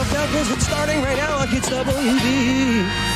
yourself down because it's starting right now like it's WB.